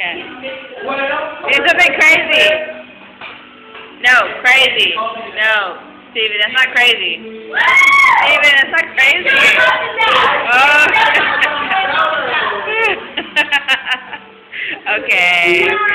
Yeah. Do something crazy. No, crazy. No, Steven, that's not crazy. Steven, that's not crazy. Oh. Okay.